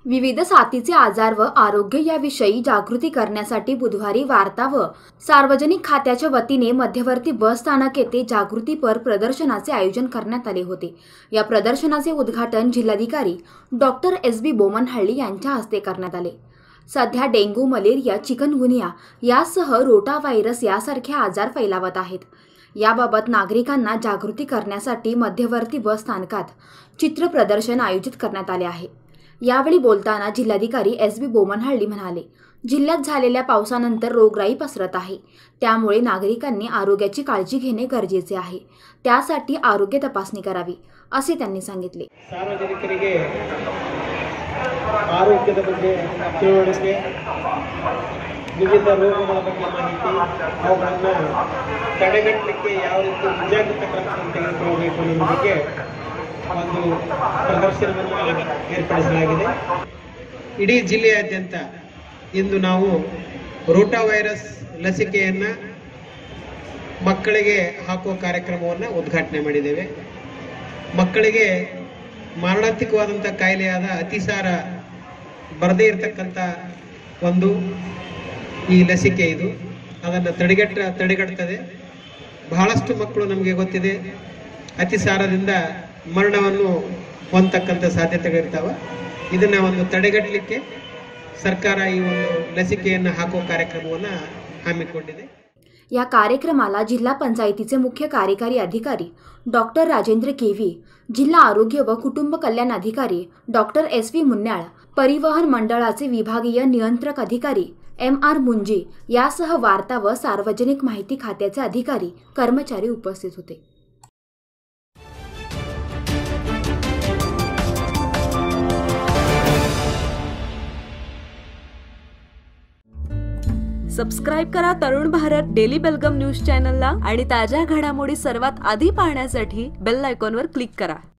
विविध साथीचे आजार व आरोग्य याविषयी जागृती करण्यासाठी बुधवारी वार्ता व सार्वजनिक खात्याच्या वतीने मध्यवर्ती बस स्थानक येथे जागृतीपर प्रदर्शनाचे आयोजन करण्यात आले होते। या प्रदर्शनाचे उद्घाटन जिल्हाधिकारी डॉक्टर एस.बी. बोमनहळ्ळी यांच्या हस्ते करण्यात आले। सध्या डेंग्यू, मलेरिया, चिकनगुनिया यासह रोटा व्हायरस यासारखे आजार फैलावत आहेत। याबाबत नागरिकांना जागृती करण्यासाठी मध्यवर्ती बस स्थानकात चित्र प्रदर्शन आयोजित करण्यात आले आहे। यावेळी बोलताना जिल्हाधिकारी एस.बी. बोमनहळ्ळी म्हणाले, जिल्ह्यात झालेल्या पावसानंतर रोगराई पसरत आहे, त्यामुळे नागरिकांनी आरोग्याची काळजी घेणे गरजेचे आहे। त्यासाठी आरोग्य तपासणी करावी, असे त्यांनी सांगितले। सार्वजनिकರಿಗೆ ಆರೋಗ್ಯದ ಬಗ್ಗೆ ತಿಳುವಳಿಕೆ, ವಿವಿಧ ರೋಗಗಳ ಬಗ್ಗೆ ಮಾಹಿತಿ, ಅವುಗಳನ್ನು ತಡೆಗಟ್ಟಲಿಕ್ಕೆ ಯಾವ ರೀತಿ ಮುಂಜಾಗ್ರತಾ ಕ್ರಮಗಳನ್ನು ತೆಗೆದುಕೊಳ್ಳಬೇಕು ಅನ್ನೋ ಬಗ್ಗೆ ಒಂದು ಪ್ರದರ್ಶನವನ್ನು ಏರ್ಪಡಿಸಲಾಗಿದೆ। ಇಡೀ ಜಿಲ್ಲೆಯಾದ್ಯಂತ ಇಂದು ನಾವು ರೋಟಾ ವೈರಸ್ ಲಸಿಕೆಯನ್ನು ಮಕ್ಕಳಿಗೆ ಹಾಕುವ ಕಾರ್ಯಕ್ರಮವನ್ನು ಉದ್ಘಾಟನೆ ಮಾಡಿದ್ದೇವೆ। ಮಕ್ಕಳಿಗೆ ಮಾರಣಾಂತಿಕವಾದಂಥ ಕಾಯಿಲೆಯಾದ ಅತಿಸಾರ ಬರದೇ ಇರತಕ್ಕಂಥ ಒಂದು ಈ ಲಸಿಕೆ ಇದು ಅದನ್ನು ತಡೆಗಟ್ಟುತ್ತದೆ। ಬಹಳಷ್ಟು ಮಕ್ಕಳು ನಮಗೆ ಗೊತ್ತಿದೆ ಅತಿಸಾರದಿಂದ ಮರಣವನ್ನು ಹೊಂದತಕ್ಕಂಥ ಸಾಧ್ಯತೆಗಳಿರ್ತಾವೆ। ಇದನ್ನ ಒಂದು ತಡೆಗಟ್ಟಲಿಕ್ಕೆ ಸರ್ಕಾರ ಈ ಒಂದು ಲಸಿಕೆಯನ್ನು ಹಾಕುವ ಕಾರ್ಯಕ್ರಮವನ್ನು ಹಮ್ಮಿಕೊಂಡಿದೆ। या कार्यक्रमाला जिल्हा पंचायतीचे मुख्य कार्यकारी अधिकारी डॉक्टर राजेंद्र केवी, जिल्हा आरोग्य व कुटुंब कल्याण अधिकारी डॉक्टर एस.व्ही. मुन्याळ, परिवहन मंडळाचे विभागीय नियंत्रक अधिकारी एम.आर. मुंजी यासह वार्ता व सार्वजनिक माहिती खात्याचे अधिकारी कर्मचारी उपस्थित होते। सबस्क्राइब करा तरुण भारत डेली बेलगम न्यूज चॅनलला आणि ताज्या घडामोडी सर्वात आधी पाहण्यासाठी बेल आयकॉनवर क्लिक करा।